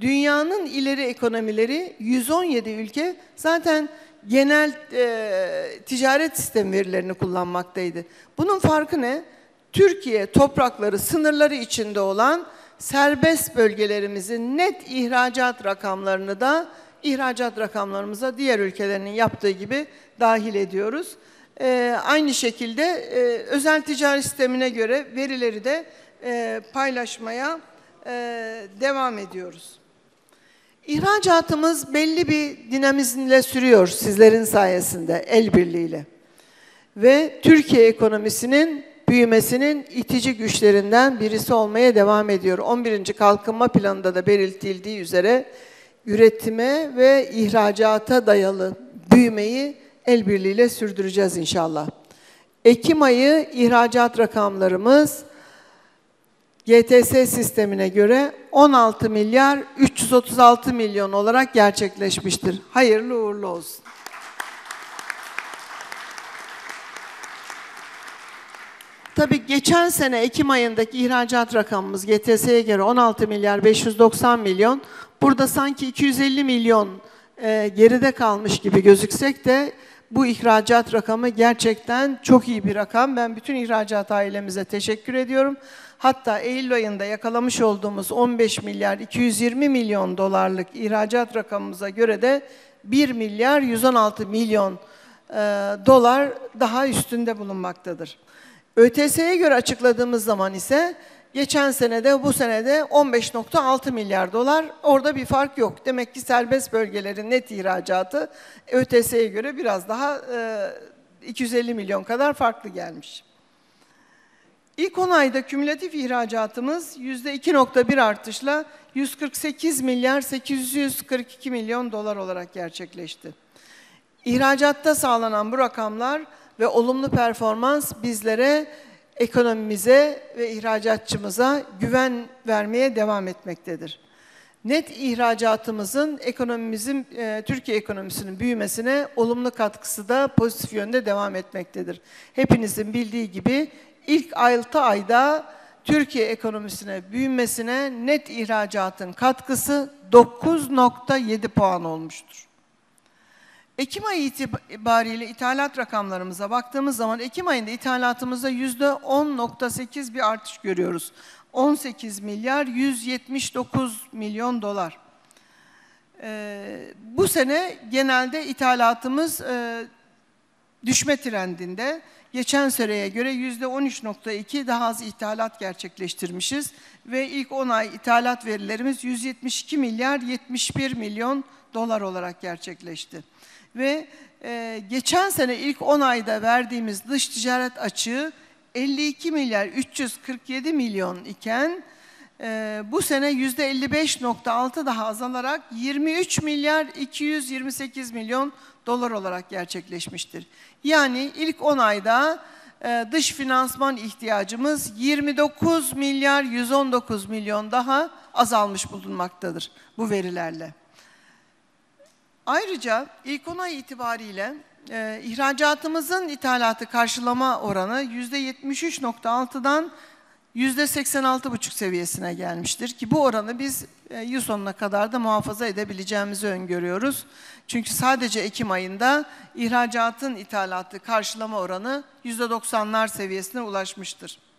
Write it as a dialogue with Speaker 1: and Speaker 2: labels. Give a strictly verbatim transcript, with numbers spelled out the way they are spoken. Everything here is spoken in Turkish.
Speaker 1: dünyanın ileri ekonomileri yüz on yedi ülke zaten genel e, ticaret sistem verilerini kullanmaktaydı. Bunun farkı ne? Türkiye toprakları, sınırları içinde olan serbest bölgelerimizin net ihracat rakamlarını da ihracat rakamlarımıza diğer ülkelerinin yaptığı gibi dahil ediyoruz. Ee, aynı şekilde e, özel ticaret sistemine göre verileri de e, paylaşmaya e, devam ediyoruz. İhracatımız belli bir dinamizmle sürüyor sizlerin sayesinde, el birliğiyle. Ve Türkiye ekonomisinin büyümesinin itici güçlerinden birisi olmaya devam ediyor. on birinci Kalkınma Planı'nda da belirtildiği üzere üretime ve ihracata dayalı büyümeyi el birliğiyle sürdüreceğiz inşallah. Ekim ayı ihracat rakamlarımız G T S sistemine göre on altı milyar üç yüz otuz altı milyon olarak gerçekleşmiştir. Hayırlı uğurlu olsun. Tabii geçen sene Ekim ayındaki ihracat rakamımız G T S'ye göre on altı milyar beş yüz doksan milyon. Burada sanki iki yüz elli milyon e, geride kalmış gibi gözüksek de bu ihracat rakamı gerçekten çok iyi bir rakam. Ben bütün ihracat ailemize teşekkür ediyorum. Hatta Eylül ayında yakalamış olduğumuz on beş milyar iki yüz yirmi milyon dolarlık ihracat rakamımıza göre de bir milyar yüz on altı milyon e, dolar daha üstünde bulunmaktadır. ÖTS'ye göre açıkladığımız zaman ise geçen senede bu senede on beş nokta altı milyar dolar, orada bir fark yok. Demek ki serbest bölgelerin net ihracatı ÖTS'ye göre biraz daha e, iki yüz elli milyon kadar farklı gelmiş. İlk on ayda kümülatif ihracatımız yüzde iki nokta bir artışla yüz kırk sekiz milyar sekiz yüz kırk iki milyon dolar olarak gerçekleşti. İhracatta sağlanan bu rakamlar ve olumlu performans bizlere, ekonomimize ve ihracatçımıza güven vermeye devam etmektedir. Net ihracatımızın ekonomimizin, e, Türkiye ekonomisinin büyümesine olumlu katkısı da pozitif yönde devam etmektedir. Hepinizin bildiği gibi ilk altı ayda Türkiye ekonomisine büyümesine net ihracatın katkısı dokuz nokta yedi puan olmuştur. Ekim ayı itibariyle ithalat rakamlarımıza baktığımız zaman Ekim ayında ithalatımızda yüzde on nokta sekiz bir artış görüyoruz. on sekiz milyar yüz yetmiş dokuz milyon dolar. Ee, bu sene genelde ithalatımız e, düşme trendinde. Geçen seneye göre yüzde on üç nokta iki daha az ithalat gerçekleştirmişiz ve ilk on ay ithalat verilerimiz yüz yetmiş iki milyar yetmiş bir milyon dolar olarak gerçekleşti. Ve e, geçen sene ilk on ayda verdiğimiz dış ticaret açığı elli iki milyar üç yüz kırk yedi milyon iken e, bu sene yüzde elli beş nokta altı daha azalarak yirmi üç milyar iki yüz yirmi sekiz milyon dolar olarak gerçekleşmiştir. Yani ilk on ayda e, dış finansman ihtiyacımız yirmi dokuz milyar yüz on dokuz milyon daha azalmış bulunmaktadır bu verilerle. Ayrıca ilk on ay itibariyle e, ihracatımızın ithalatı karşılama oranı yüzde yetmiş üç nokta altıdan yüzde seksen altı buçuk seviyesine gelmiştir ki bu oranı biz e, yıl sonuna kadar da muhafaza edebileceğimizi öngörüyoruz. Çünkü sadece Ekim ayında ihracatın ithalatı karşılama oranı yüzde doksanlar seviyesine ulaşmıştır.